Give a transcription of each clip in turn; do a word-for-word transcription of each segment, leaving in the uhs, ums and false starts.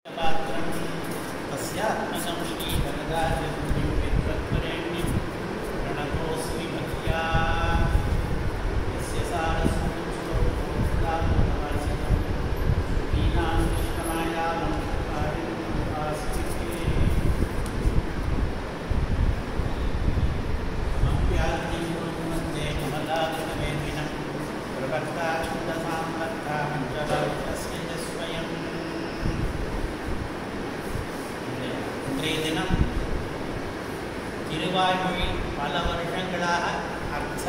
இன்றைய தினம் திருவாய்மொழி பல வருஷங்களாக அர்த்த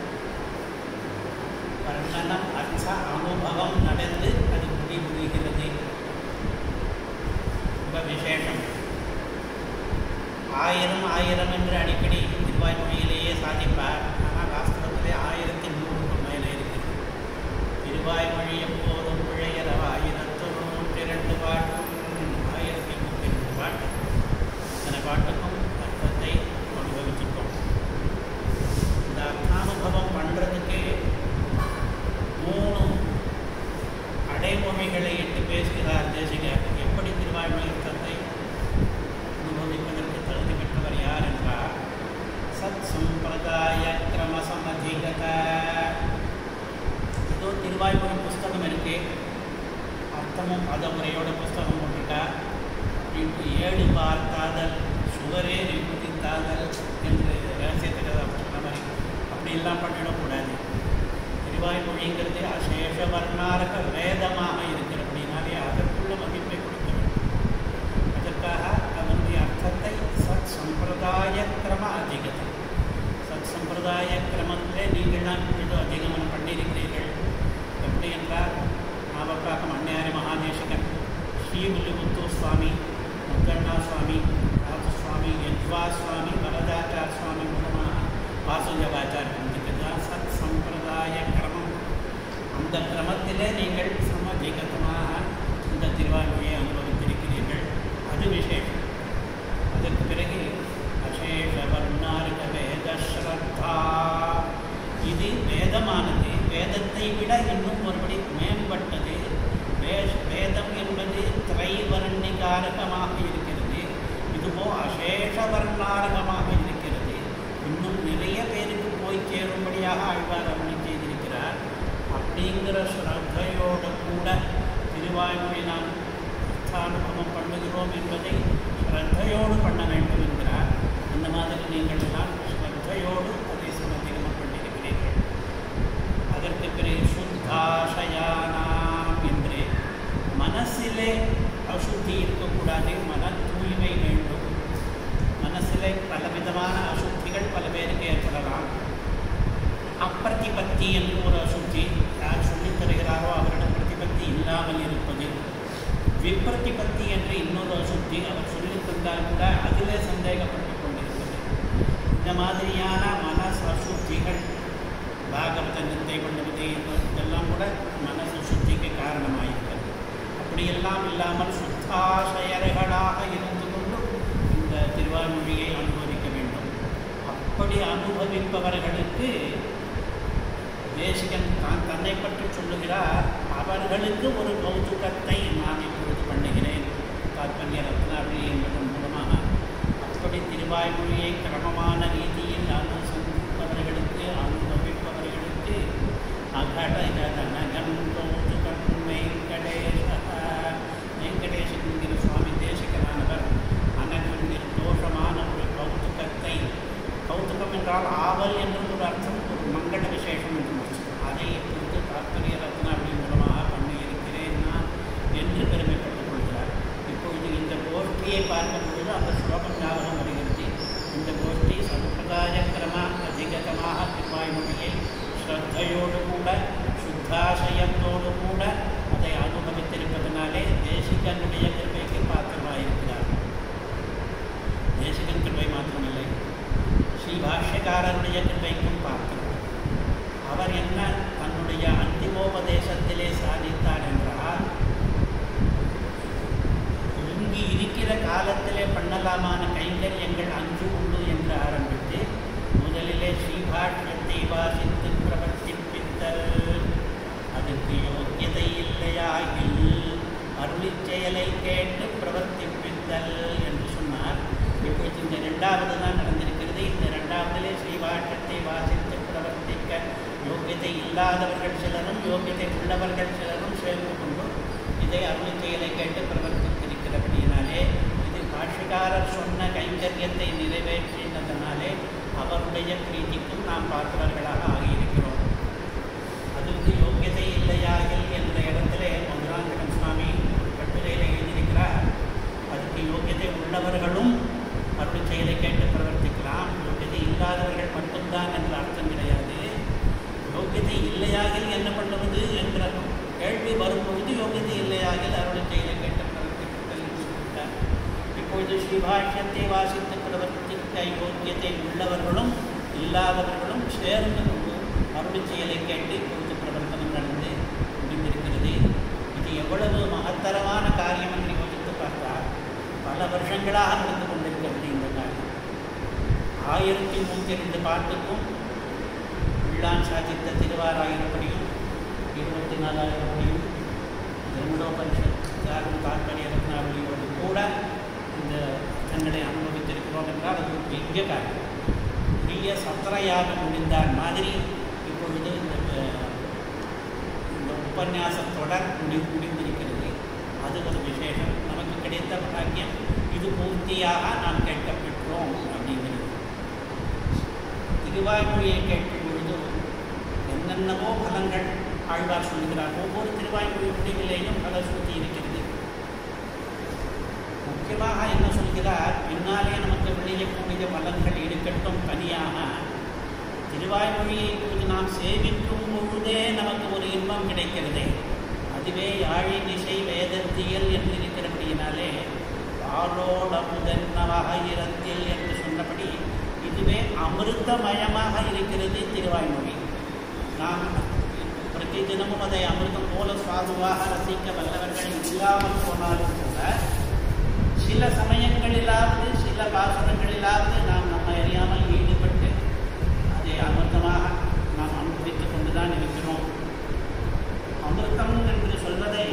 வர்ணனம் அர்த்த அனுபவம் நடந்து அது முடிவுறுகிறது. ரொம்ப விசேஷம். ஆயிரம் ஆயிரம் என்று அடிக்கடி திருவாய்மொழியிலேயே சாதிப்பார். ஆனால் வாஸ்தவத்திலே ஆயிரத்தி நூறுக்கும் மேலே இருக்குது. திருவாய்மொழி எப்போதும் பிழையறவ ஆயிரத்து நூற்றி இரண்டு பாட்டும் ஆயிரத்தி நூற்றி இரண்டு பாட்டு அந்த பாட்டுக்கும் அர்த்தத்தை அனுபவிச்சுட்டோம். இந்த அர்த்தானுபவம் பண்ணுறதுக்கு மூணு அடைமொழிகளை இட்டு பேசுகிறார் தேசிகர். எப்படி திருவாய்மொழி அர்த்தத்தை அனுபவிப்பதற்கு தகுதி பெற்றவர் யார் என்றார், சத் சம்பிரதாய கிரமசமதிகத. ஏதோ திருவாய்மொழி புஸ்தகம் இருக்கு, அர்த்தமும் பதமுறையோட புஸ்தகம் போட்டுட்டார். இப்படி ஏழு பார்த்தாதல் சுவரே நிபுதித்தாதல் என்று ரகசியத்தில் சொன்ன மாதிரி அப்படியெல்லாம் பண்ணிடக்கூடாது. திருவாய்மொழிங்கிறது அசேஷ வர்ணாரக வேதமாக இருக்கிறபடினாலே அதற்குள்ள மதிப்பை கொடுக்க வேண்டும். அதற்காக அதனுடைய அர்த்தத்தை சத் சம்பிரதாய கிரம அதிகத்தை, சத் சம்பிரதாய கிரமத்திலே நீங்கள் தான் இப்பொழுது அதிகமனம் பண்ணியிருக்கிறீர்கள். எப்படி என்றால் நாவக்காக்கம் அன்னையாரி மகாதேசிகன், ஸ்ரீவில்லிபுத்தூர் சுவாமி, முத்தண்ணா சுவாமி, ராஜசுவாமி, யஜ்வா சுவாமி, வரதாச்சார் சுவாமி மூலமாக வாசுதேவாச்சாரியன் இதுதான் சத் சம்பிரதாய கிரமம். அந்த கிரமத்திலே நீங்கள் சமதிகதமாக இந்த திருவாய்மொழியை அனுபவித்திருக்கிறீர்கள். அது விசேஷம். அதற்கு பிறகு அசேஷ வர்ணார்க வேத ஸ்ரத்தா, இது வேதமானது வேதத்தை விட இன்னும் ஒருபடி மேம்பட்டது. வேதம் என்பது திரைவர்ணிகாரகமாக இருக்கிறது, இதுவோ அசேஷ வர்ணாரகமாக இருக்கிறது. இன்னும் நிறைய பேருக்கு போய் சேரும்படியாக ஆழ்வார் அருளி செய்திருக்கிறார். அப்படிங்கிற ஸ்ரத்தையோடு கூட திருவாய்மொழி நாம் அர்த்தானுபவம் பண்ணுகிறோம் என்பதை ஸ்ரத்தையோடு பண்ண வேண்டும் என்கிறார். அந்த மாதிரி நீங்கள் எல்லாம் ஸ்ரத்தையோடு அதை சமதிகமம் பண்ணியிருக்கிறீர்கள். அதற்கு பிறகு சுத்தாசயானாம் என்று மனசிலே அசுத்தி இருக்கக்கூடாது, மன தூய்மை வேண்டும். மனசிலே பலவிதமான அசுத்திகள் பல பேருக்கு ஏற்படலாம். அப்பிரதிபத்தி என்று ஒரு அசுத்தி, யார் சொல்லித் தருகிறாரோ அவரிடம் பிரதிபத்தி இல்லாமல் இருப்பது. விப்ரதிபத்தி என்று இன்னொரு அசுத்தி, அவர் சொல்லித் தந்தால் கூட அதிலே சந்தேகப்பட்டு கொண்டிருப்பது. இந்த மாதிரியான மனசு அசுத்திகள் பாகவத நிந்தை பண்ணுவது இதெல்லாம் கூட மனசு சுத்திக்கு காரணமாயிருக்கிறது. அப்படியெல்லாம் இல்லாமல் சுத்தாசயர்களாக இருந்து கொண்டு இந்த திருவாய்மொழியை அனுபவிக்க வேண்டும். அப்படி அனுபவிப்பவர்களுக்கு தேசிகன் தான் தன்னை பற்றி சொல்லுகிறார். அவர்களுக்கு ஒரு கௌதுகத்தை நான் இப்பொழுது பண்ணுகிறேன் தாத்பரிய ரத்னாவளி என்பதன் மூலமாக. அப்படி திருவாய்மொழியை கிரமமான ரீதியில் அனுசந்திப்பவர்களுக்கு அனுபவிப்பவர்களுக்கு அகடகனகம் கௌதுகம் வெங்கடேஷ, வெங்கடேசன் என்கிற சுவாமி தேசிகனானவர் அனகம் நிர்தோஷமான ஒரு கௌதுகத்தை, கௌதுகம் என்றால் ஆவல் என்று ஒரு அர்த்தம், ஒரு மங்கள விசேஷம் என்று அதை இப்பொழுது தாத்பரிய ரத்னாவளி மூலமாக பண்ணியிருக்கிறேன் நான் என்று பெருமைப்பட்டுக் கொள்கிறார். இப்பொழுது இந்த கோஷ்டியை பார்க்கும் பொழுது அந்த ஸ்லோகம் ஞாபகம் வருகிறது. இந்த கோஷ்டி சம்பிரதாய கிரம அதிகதமாக திருவாய்மொழியை ஸ்ரத்தையோடு கூட சுத்தாசயத்தோடு கூட அதை அனுபவித்திருப்பதனாலே தேசிகனுடைய கிருபைக்கு பாத்திரமாயிருக்கிறார். தேசிகன் கிருபை மாத்திரமில்லை, ஸ்ரீ பாஷ்யக்காரருடைய கிருபைக்கும் பாத்திரம். அவர் என்ன தன்னுடைய அந்திமோபதேசத்திலே சாதித்தார் என்றால், இங்கு இருக்கிற காலத்திலே பண்ணலாமான கைங்கரியங்கள் அஞ்சு உண்டு என்று ஆரம்பித்து முதலிலே ஸ்ரீபாஷ்யத்தை வாசித்து பிரவர்த்திப்பித்தல், அதுக்கு யோக்கியதை இல்லையாகில் அருளிச் செயலை கேட்டு அடைதல் என்று சொன்னார். இப்பொழுது இந்த இரண்டாவது தான் நடந்திருக்கிறது. இந்த இரண்டாவதிலே ஸ்ரீபாஷ்யத்தை வாசித்து பிரவர்த்திக்க யோகியத்தை இல்லாதவர்கள் சிலரும் யோகியத்தை உள்ளவர்கள் சிலரும் சேர்ந்து கொண்டு இதை அருள் செயலை கேட்டு பிரவர்த்தித்திருக்கிறபடியினாலே இது பாஷ்யக்காரர் சொன்ன கைங்கரியத்தை நிறைவேற்றினதனாலே அவருடைய பிரீதிக்கும் நாம் பார்த்தவர்களாக ஆகியிருக்கிறோம். அதுக்கு யோகியதை இல்லையாகில் என்ற இடத்துல மதுராந்தகன் சுவாமி கட்டுரையில் எழுதியிருக்கிறார். அதுக்கு யோகியதை உள்ளவர்களும் அருள் செயலை கேட்டு பிரவர்த்திக்கலாம், யோகியதை இல்லாதவர்கள் மட்டும்தான் என்ற அர்த்தம் கிடையாது. யோகியதை இல்லையாகில் என்ன பண்ணுவது என்ற கேள்வி வரும்பொழுது யோகியதை இல்லையாகில் அருள் செயலை கேட்டு பிரவர்த்தித்தல் என்று சொல்லிட்டார். இப்பொழுது ஸ்ரீபாஷ்யத்தை வாசித்து பிரவர்த்திக்க யோகியத்தை உள்ளவர்களும் இல்லாதவர்களும் சேர்ந்து கொண்டு அருள் செயலை கேட்டு இப்பொழுது பிரவர்த்தனம் நடந்து முடிந்திருக்கிறது. இது எவ்வளவு மகத்தரமான காரியம் என்று யோசித்து பார்த்தால் பல வருஷங்களாக நடந்து கொண்டிருக்கிறது இந்த காரியம். ஆயிரத்தி நூற்றி ரெண்டு பாட்டுக்கும் உள்ளான் சாதித்த திருவாராயிரப்படியும் இருபத்தி நாலாயிரப்படியும் திருமுடோபனிஷத்தாரும் தாற்பரிய ரத்னாவளியோடு கூட இந்த தங்களை அனுபவித்திருக்கிறோம் என்றால் அது ஒரு பெரிய காரியம். பெரிய சத்திரையாக முடிந்தார் மாதிரி இப்பொழுது இந்த இந்த உபன்யாச தொடர் முடி முடிந்திருக்கிறது. அது ஒரு விசேஷம். நமக்கு கிடைத்த பாக்கியம் இது பூர்த்தியாக நாம் கேட்கப்பெற்றோம் அப்படிங்கிறது. திருவாய்மொழியை கேட்கும் பொழுது என்னென்னவோ பலங்கள் ஆழ்வார் சொல்கிறார். ஒவ்வொரு திருவாய்மொழி முடிவிலேயும் பலஸ்ருதி இருக்கிறது. முக்கியமாக என்ன சொல்கிறார், பின்னாலே நமக்கு விளையக்கூடிய பலன்கள் இருக்கட்டும் தனியாக, திருவாய்மொழியை இப்பொழுது நாம் சேவிக்கும் பொழுதே நமக்கு ஒரு இன்பம் கிடைக்கிறது. அதுவே யாழி திசை வேதத்தியல் என்று இருக்கிறபடியினாலே பாலோட முதன்னவாக இரத்தில் என்று சொன்னபடி இதுவே அமிர்தமயமாக இருக்கிறது திருவாய்மொழி. நாம் பிரதி தினமும் அதை அமிர்தம் போல சுவாதுவாக ரசிக்க வல்லவர்கள் இல்லாமல் போனாலும் கூட சில சமயங்களிலாவது சில பாசனங்களிலாவது நாம் நம்ம அறியாமல் ஈடுபட்டு அதை அமிர்தமாக நாம் அனுபவித்துக் கொண்டுதான் இருக்கிறோம். அமிர்தம் என்று சொல்வதை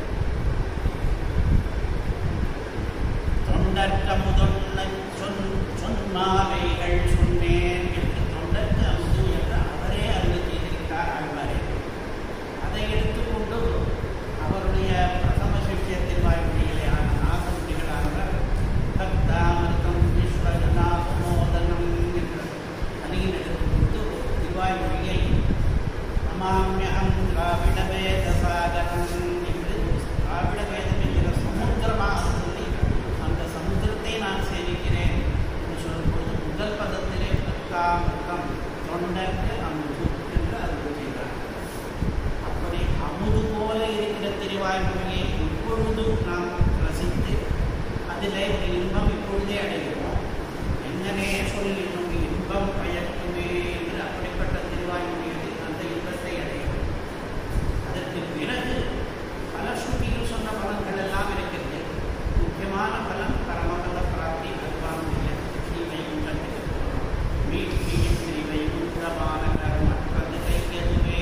தொண்டற்கமுதொன்ன சொன் சொன்மாலைகள் சொன்னேன் என்று தொண்டற்கு அமுது என்று அவரே அருள் செய்திருக்கிறார் ஆழ்வாரே. அதை எடுத்துக்கொண்டு அவருடைய பிரதம சிஷ்ய திருவாய்மொழியிலே ஆன நாகமுடிகளானவர் பக்தாமிருதம் விஸ்வஜனாபமோதனம் என்ற தனியில் எடுத்துக்கொண்டு திருவாய்மொழியை அமாமியகம் திராவிட வேத சாகரம் என்று திராவிட வேதம் என்கிற சமுத்திரமாக சொல்லி அந்த சமுத்திரத்தை நான் சேவிக்கிறேன் என்று சொல்லும்போது முதல் பதத்திலே பக்தாமிருதம் தொண்டற்கு அமுது என்று அருள் செய்தார். அப்படி அமுது போல இருக்கிற திருவாய்மொழியை இப்பொழுது நாம் ரசித்து அதிலே ஒரு இன்பம் இப்பொழுதே அடைகிறோம். எங்கனே சொல்லி நமக்கு இன்பம் பயக்குமே என்று அப்படிப்பட்ட திருவாய்மொழியை அந்த இன்பத்தை அடைகிறோம். அதற்கு பிறகு பல ஸ்ருதியில் சொன்ன பலன்கள் எல்லாம் இருக்கிறது. முக்கியமான பலன் பரமபத பிராப்தி கல்வானுடைய ஸ்ரீ வைகுண்டத்துக்கு வீட்டில் ஸ்ரீ வைகுண்டமான மற்றது கையதுவே.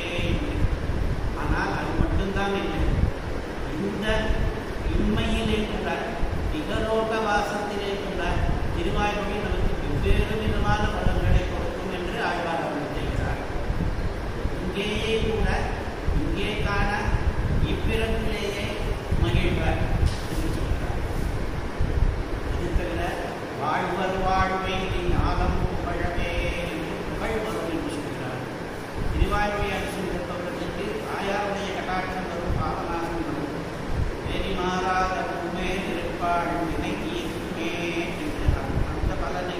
ஆனால் அது மட்டும்தான் இல்லை, இந்த இம்மையிலே கூட இகலோக வாசத்திலே கூட திருவாய்மொழி நமக்கு வெவ்வேறு விதமான பலன்களை கொடுக்கும் என்று ஆழ்வார் அருள் செய்கிறார். இங்கேயே கூட இங்கே காண இப்பிறப்பிலேயே மகிழ்வார் என்று சொல்கிறார். அது தவிர வாழ்வர் வாழ்வை ஞானம் புகழவே என்று புகழ் வரும் என்று சொல்கிறார். திருவாய்மொழி அனுசரிப்பவர்களுக்கு தாயாருடைய கட்டாட்சம் வரும், பாவநாசம் வரும். வேறி மாறாத உண்மை திருப்பாள் நினைக்கியே என்று அந்த பலனை.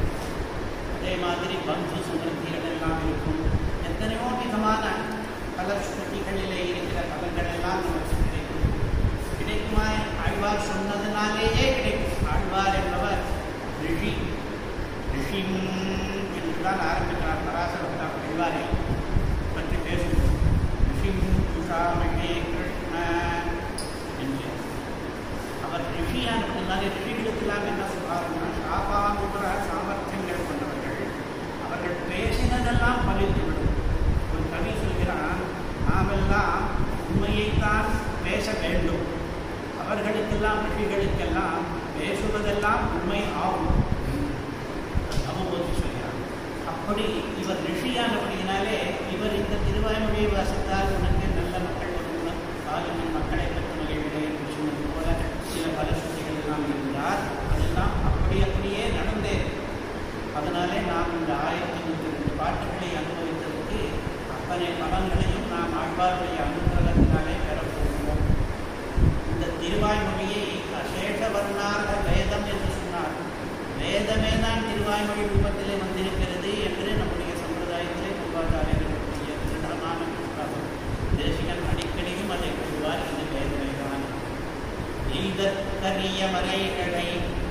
அதே மாதிரி பந்து சமிருத்திகள் எல்லாம் இருக்கும். எத்தனையோ விதமான பல ஸ்ருதிகளிலே இருக்கிற பலன்கள் எல்லாம் நமக்கு கிடைக்கும். கிடைக்குமா? ஆழ்வார் சொன்னதுனாலேயே கிடைக்கும். ஆழ்வார் என்பவர் ரிஷி, ரிஷிம் என்றுதான் ஆரம்பிக்கிறார். பராசர ஆழ்வாரை பற்றி பேசுகிறோம். ரிஷிம் துஷாமிஷே கிருஷ்ண என்று அவர் ரிஷியானதுனாலே ரிஷிகளுக்கெல்லாம் என்ன சொல்றாருன்னா சாபானுபுர சாமர்த்தியங்கள் கொண்டவர்கள். அவர்கள் பேசினதெல்லாம் பலித்துவிடும். ஒரு கவி சொல்கிறான், நாமெல்லாம் உண்மையைத்தான் பேச வேண்டும். அவர் அவர்களுக்கெல்லாம் ரிஷிகளுக்கெல்லாம் பேசுவதெல்லாம் உண்மை ஆகும் அவபோதி சொல்கிறார். அப்படி இவர் ரிஷியானபடியினாலே இவர் இந்த திருவாய்மொழியை வாசித்தால் உனக்கு நல்ல மக்கள் வருவதும் காலமின் மக்களை பற்றி மகிழ்வுடைய சொன்னது போல சில பல சுத்திகள் எல்லாம் இருந்தார். அதெல்லாம் அப்படி அப்படியே நடந்தே. அதனாலே நாம் இந்த ஆயிரத்தி நூற்றி ரெண்டு பாட்டுகளை அனுபவித்ததற்கு அத்தனை பலன்களையும் நாம் ஆழ்வாருடைய அனுகிரகத்தினாலே பெறப்போகிறோம். இந்த திருவாய்மொழியை அசேஷ வர்ணார்த்த வேதம் என்று சொன்னார். வேதமே தான் திருவாய்மொழி ரூபத்திலே வந்திருக்கிறது என்று நம்முடைய சம்பிரதாயத்திலே பூர்வாச்சாரியர்களுடைய திருடமான புத்தகம். தேசிகன் அடிக்கடியும் அதை கூறுவார். இது வேதமே தான். எய்தற்கரிய மலைகளை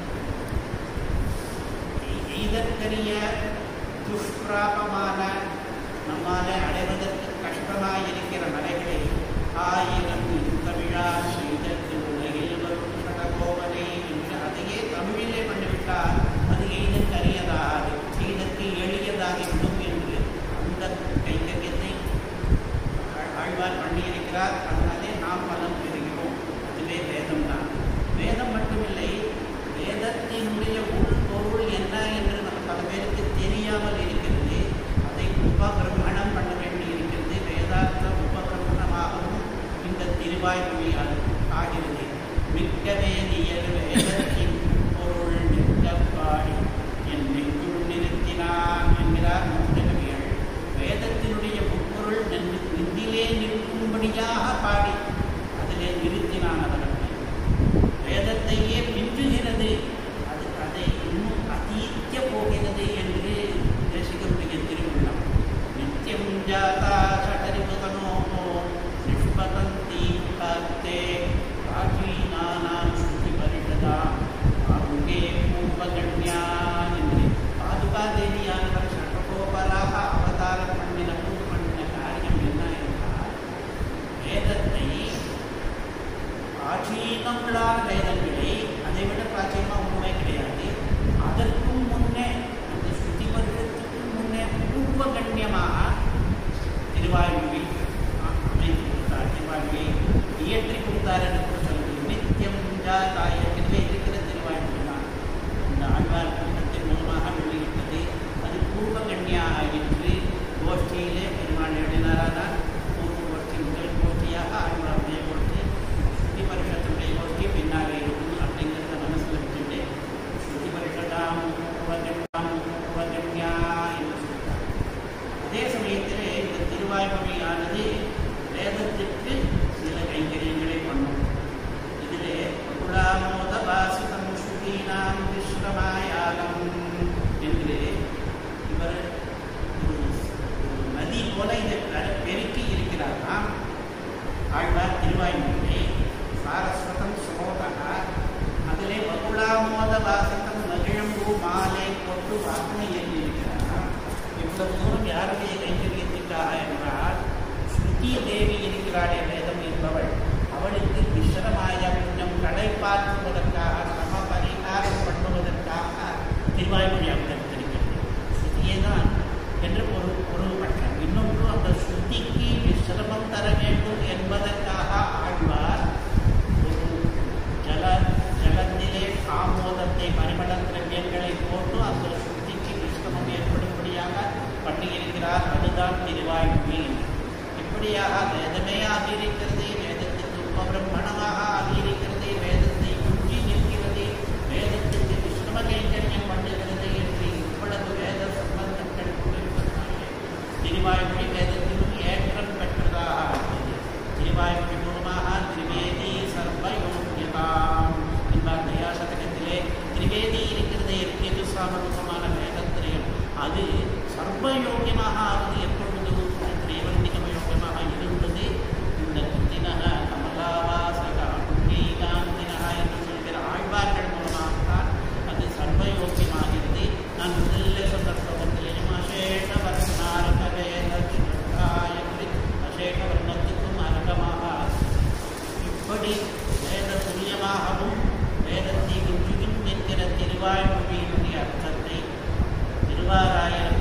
எய்தற்கரிய துஷ்பிராபமான நம்மாலே அடைவதற்கு கஷ்டமாயிருக்கிற மலைகளை ஆயிரம் தமிழா செய்தற்கு உலகில் வரும் சடகோவனை என்று அதையே தமிழிலே பண்ணிவிட்டால் அது எய்தற்கரியதாது செய்தற்கு எளியதாகிவிடும் என்று அந்த கைங்கரியத்தை ஆழ்வார் பண்ணியிருக்கிறார். அதனாலே நாம் பலன் பெறுகிறோம். அதுவே வேதம் தான். வேதம் மட்டுமில்லை, வேதத்தினுடைய உள்பொருள் என்ன என்று நம்ம பல பேருக்கு தெரியாமல் இருக்கிறது. அதை உபகிரமணம் பண்ண வேண்டி இருக்கிறது. வேதாந்த உபகிரமணமாகவும் இந்த திருவாய்மொழி ஆகிறது. மிக்க வேதியர் வேதத்தின் பொருள் நிற்க பாடி என் நெஞ்சுள் நிறுத்தினான் என்கிறார் முத்தகவியல். வேதத்தினுடைய உட்பொருள் நெஞ்சிலே நிற்கும்படியாக பாடி அதிலே நிறுத்தினான். அவர்கள் வேதத்தையே பின்றுகிறது, அது அதை இன்னும் அதீக்க போகிறது என்று தேசிகருடைய திருவுள்ளம். நித்தியம் ஜாதா சடரிபுதனோ நிஷ்பதந்தி காத்தே பிராச்சீனானாம் ஸ்ருதி பரிஷதாம் அங்கே பூர்வகண்யான் என்று பாதுகாதேவியானவர் சட்டகோபராக அவதாரம் பண்ணின பூர்வ பண்ணின காரியம் என்ன என்றால், வேதத்தை பிராச்சீனங்களான வேதங்களை, அதை விட பிராச்சீனமாக ஒன்றுமே கிடையாது, அதற்கும் முன்னே அந்த ஸ்ருதி வருடத்துக்கும் முன்னே பூர்வகண்யமாக திருவாய்மொழி அமைத்து கொடுத்தார். திருவாய்மொழியை இயற்றி கொடுத்தார் என்று கூட சொல்லுங்கள். நித்தியம் ஜாதாய என்று இருக்கிற திருவாய்மொழி தான் இந்த ஆழ்வார் கூட்டத்தின் மூலமாக வெளியிட்டது. அது பூர்வகண்யாக என்று கோஷ்டியிலே பெருமாள் எழுதினாராதான். பூர்வ கோஷ்டி முதல் கோஷ்டியாக ஆழ்வாருடைய கோஷ்டி, ஸ்ருதி பரிஷத்துடைய கோஷ்டி பின்னாலே இருக்கும் அப்படிங்கிறத மனசில் வச்சுட்டு ஸ்ருதி பரிஷதாம் பூர்வகண்யாம் பூர்வகண்யா என்று சொல்லிட்டார். அதே சமயத்திலே இந்த திருவாய்மொழியானது வேதத்திற்கு சில கைங்கரியங்களை பண்ணும். இதிலே குலாமோத வாசிதம் ஸ்ருதீனாம் விஸ்ரமாயாலம் என்று இவர் ஒரு நதி போல இதை பெருக்கி இருக்கிறாராம். ஆழ்வார் திருவாய்மொழி சாரஸ்வதம் சுமோதா அதிலே வகுலாமோத வாசத்தம் மகிழம்பூ மாலை கொண்டு வாசனை எழுதியிருக்கிறார். இவ்வளவு தூரம் யாருடைய கைங்கரியத்திற்காக என்றால், ஸ்ருதி தேவி இருக்கிறாளே வேதம் என்பவள், அவளுக்கு விஸ்ரமாய புண்ணியம் கடைப்பாற்றுவதற்காக, சம பரிகாரம் பண்ணுவதற்காக திருவாய்மொழி அவதரித்திருக்கிறது. ஸ்ருதியே தான் என்று ஒரு ஒரு பட்சம். இன்னொன்று, அந்த ஸ்ருதிக்கு விஸ்ரமம் தர வேண்டும் என்பதற்காக ஆழ்வார் ஒரு ஜல ஜலத்திலே ஆமோதத்தை பரிமள திரவியங்களை போட்டு அந்த ஸ்ருதிக்கு விஸ்ரமம் ஏற்படும்படியாக பண்ணியிருக்கிறார். அதுதான் திருவாய்மொழி. இப்படியாக வேதமே ஆகியிருக்கிறது, வேதத்துக்கு உபபிரமணமாக ஆகியிருக்கிறது, வேதத்தை குஞ்சி நிற்கிறது, வேதத்துக்கு விஸ்ரம கைங்கரியம் பண்ணுகிறது என்று இவ்வளவு வேத சம்பந்தங்கள் கொண்டிருப்பதனாலே திருவாய்மொழி வேதத்திலும் ஏற்றம் பெற்றதாக ஆகிறது. திருவாய்மொழி மூலமாக திரிவேதி சர்வயோகியதாம் என்பார் தயாசதகத்திலே. திரிவேதி இருக்கிறது, எது சாமரூபமான வேதத்திரயம், அது சர்வயோகியமாக ஆவது எப்பொழுது திரைவண்டிகமயோகமாக இருந்தது. இந்த குத்தினக கமலாவாசக புண்ணிகாந்தினக என்று சொல்கிற ஆழ்வார்கள் மூலமாகத்தான் அது சர்வயோக்கியமாகிறது. நான் முதல்ல சொன்ன ஸ்லோகத்திலேயும் அசேஷ வர்ணாரக வேத என்று அசேஷ வர்ணத்துக்கும் அரங்கமாக இப்படி வேத துல்லியமாகவும் வேதத்தை குஞ்சுகும் என்கிற திருவாய்மொழியினுடைய அர்த்தத்தை திருவாராயண